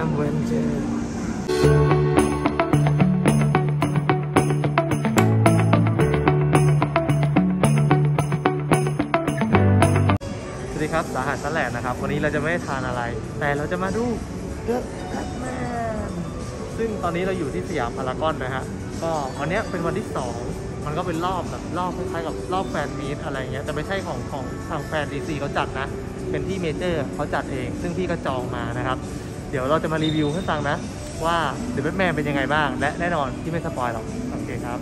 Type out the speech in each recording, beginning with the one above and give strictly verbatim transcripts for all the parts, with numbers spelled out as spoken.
มเวนเจอร์สวัสดีครับสาหัสแสลนนะครับวันนี้เราจะไม่ทานอะไรแต่เราจะมาดูเดอะแบทแมนซึ่งตอนนี้เราอยู่ที่สยามพารากอนนะฮะก็วันนี้เป็นวันที่สองมันก็เป็นรอบแบบรอบคล้ายๆกับรอบแฟนมีตอะไรเงี้ยแต่ไม่ใช่ของของทางแฟนดีซีเขาจัดนะเป็นที่เมเจอร์เขาจัดเองซึ่งพี่ก็จองมานะครับเดี๋ยวเราจะมารีวิวให้ฟังนะว่าเดอะแบทแมนเป็นยังไงบ้างและแน่นอนที่ไม่สปอยหรอกโอเคครับ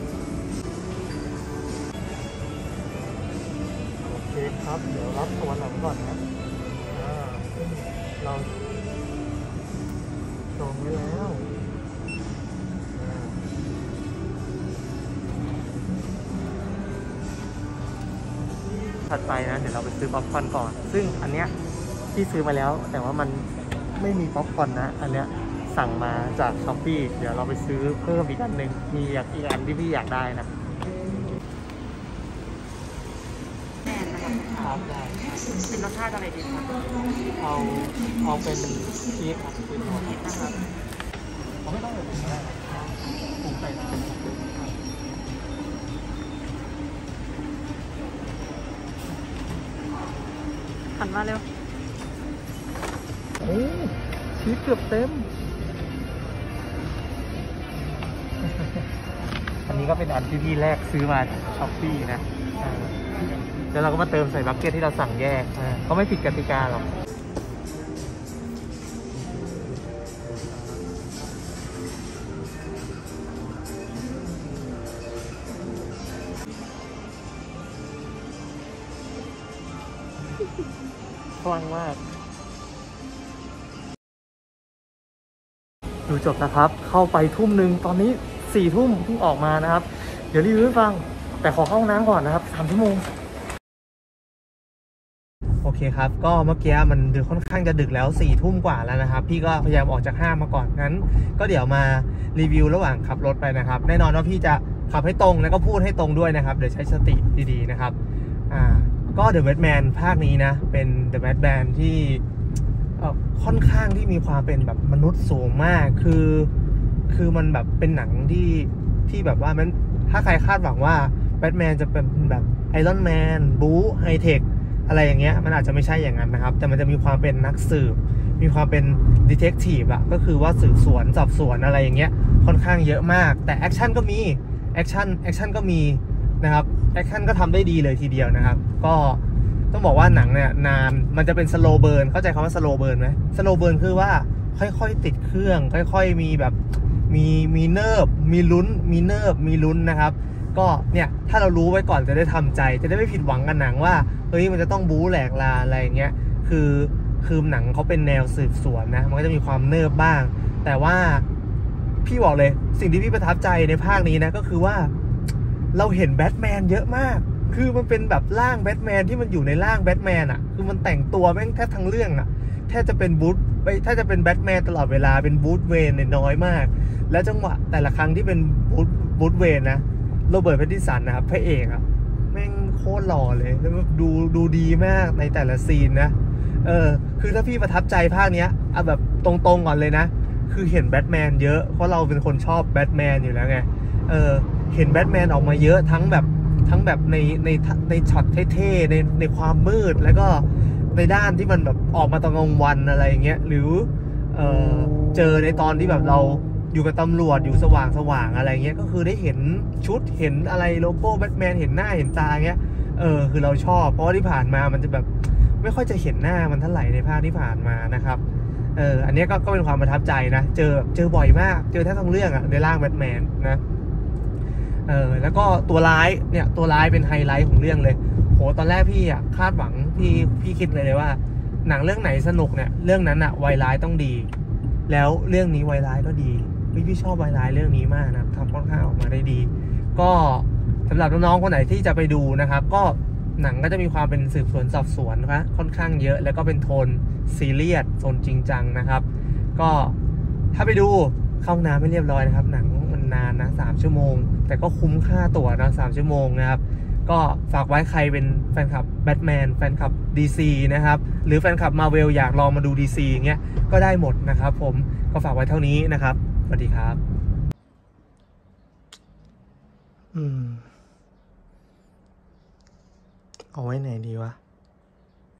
โอเคครับเดี๋ยวรับตัวหลังก่อนนะเราจองไว้แล้วถัดไปนะเดี๋ยวเราไปซื้อป๊อปคอร์นก่อนซึ่งอันเนี้ยที่ซื้อมาแล้วแต่ว่ามันไม่มีป๊อปคอร์นนะอันเนี้ยสั่งมาจากช้อปปี้เดี๋ยวเราไปซื้อเพิ่มอีกอันหนึ่งมีอีกอันที่พี่อยากได้นะแม่นะครับได้เป็นรสชาติอะไรดีครับเอาเอาเป็นชีสครับเป็นหัวชีสนะครับเขาไม่ต้องเลยก็ได้ปรุงใส่น้ำหันมาเร็วโอ้ชีสเกือบเต็มอันนี้ก็เป็นอันที่พี่แรกซื้อมาจากช้อปปี้นะแล้วเราก็มาเติมใส่บัคเก็ตที่เราสั่งแยกเขาไม่ผิดกติกาหรอกคลั่งมากดูจบนะครับเข้าไปทุ่มหนึ่งตอนนี้สี่ทุ่มเพิ่งออกมานะครับเดี๋ยวรีวิวให้ฟังแต่ขอเข้าห้องน้ำก่อนนะครับสามชั่วโมงโอเคครับก็เมื่อกี้มันค่อนข้างจะดึกแล้วสี่ทุ่มกว่าแล้วนะครับพี่ก็พยายามออกจากห้างมาก่อนงั้นก็เดี๋ยวมารีวิวระหว่างขับรถไปนะครับแน่นอนว่าพี่จะขับให้ตรงแล้วก็พูดให้ตรงด้วยนะครับเดี๋ยวใช้สติดีๆนะครับอ่าก็ The Batman ภาคนี้นะเป็น The Batman ที่ค่อนข้างที่มีความเป็นแบบมนุษย์สูงมากคือคือมันแบบเป็นหนังที่ที่แบบว่ามันถ้าใครคาดหวังว่าแบทแมนจะเป็นแบบไอรอนแมนบู๊ไฮเทคอะไรอย่างเงี้ยมันอาจจะไม่ใช่อย่างนั้นนะครับแต่มันจะมีความเป็นนักสืบมีความเป็นดีเทคทีฟอะก็คือว่าสืบสวนสอบสวนอะไรอย่างเงี้ยค่อนข้างเยอะมากแต่แอคชั่นก็มีแอคชั่นแอคชั่นก็มีนะครับแอคชั่นก็ทำได้ดีเลยทีเดียวนะครับก็ต้องบอกว่าหนังเนี่ยนานมันจะเป็นสโลว์เบิร์นเข้าใจคำว่าสโลว์เบิร์นไหมสโลว์เบิร์นคือว่าค่อยๆติดเครื่องค่อยๆมีแบบมีมีเนิร์ฟมีลุ้นมีเนิร์ฟมีลุ้นนะครับก็เนี่ยถ้าเรารู้ไว้ก่อนจะได้ทำใจจะได้ไม่ผิดหวังกับหนังว่าเฮ้ยมันจะต้องบู๊แหลกลาอะไรอย่างเงี้ยคือคือหนังเขาเป็นแนวสืบสวนนะมันก็จะมีความเนิร์ฟบ้างแต่ว่าพี่บอกเลยสิ่งที่พี่ประทับใจในภาคนี้นะก็คือว่าเราเห็นแบทแมนเยอะมากคือมันเป็นแบบร่างแบทแมนที่มันอยู่ในร่างแบทแมนอ่ะคือมันแต่งตัวแม่งแทบทั้งเรื่องอ่ะแทบจะเป็นบูธถ้าจะเป็นแบทแมนตลอดเวลาเป็นบูธเวนเนี่ยน้อยมากแล้วจังหวะแต่ละครั้งที่เป็นบูธบูธเวนนะโรเบิร์ต แพตตินสันนะครับพระเอกอ่ะแม่งโคตรหล่อเลยแล้วดูดูดีมากในแต่ละซีนนะเออคือถ้าพี่ประทับใจภาคเนี้ยเอาแบบตรงๆก่อนเลยนะคือเห็นแบทแมนเยอะเพราะเราเป็นคนชอบแบทแมนอยู่แล้วไงเออเห็นแบทแมนออกมาเยอะทั้งแบบทั้งแบบในในในช็อตเท่ๆในในความมืดแล้วก็ในด้านที่มันแบบออกมาตอนกลางวันอะไรอย่างเงี้ยหรือเออเจอในตอนที่แบบเราอยู่กับตำรวจอยู่สว่างสว่างอะไรเงี้ยก็คือได้เห็นชุดเห็นอะไรโลโก้แบทแมนเห็นหน้าเห็นตาเงี้ยเออคือเราชอบเพราะว่าที่ผ่านมามันจะแบบไม่ค่อยจะเห็นหน้ามันเท่าไหร่ในภาคที่ผ่านมานะครับเอออันนี้ก็ก็เป็นความประทับใจนะเจอเจอบ่อยมากเจอแทบทั้งเรื่องอะในร่างแบทแมนนะเออแล้วก็ตัวร้ายเนี่ยตัวร้ายเป็นไฮไลท์ของเรื่องเลยโหตอนแรกพี่อะคาดหวังพี่พี่คิดเลยเลยว่าหนังเรื่องไหนสนุกเนี่ยเรื่องนั้นอะวัยร้ายต้องดีแล้วเรื่องนี้วัยร้ายก็ดีพี่พี่ชอบวัยร้ายเรื่องนี้มากนะทำค่อนข้างออกมาได้ดีก็สำหรับน้องๆคนไหนที่จะไปดูนะครับก็หนังก็จะมีความเป็นสืบสวนสอบสวนนะค่อนข้างเยอะแล้วก็เป็นโทนซีเรียสโทนจริงจังนะครับก็ถ้าไปดูเข้าห้องน้ำไม่เรียบร้อยนะครับหนังมันนานนะสามชั่วโมงแต่ก็คุ้มค่าตั๋วนะสามชั่วโมงนะครับก็ฝากไว้ใครเป็นแฟนคลับแบทแมนแฟนคลับ ดี ซี นะครับหรือแฟนคลับ Marvel อยากลองมาดู ดี ซี อย่างเงี้ยก็ได้หมดนะครับผมก็ฝากไว้เท่านี้นะครับสวัสดีครับอืมเอาไว้ไหนดีวะ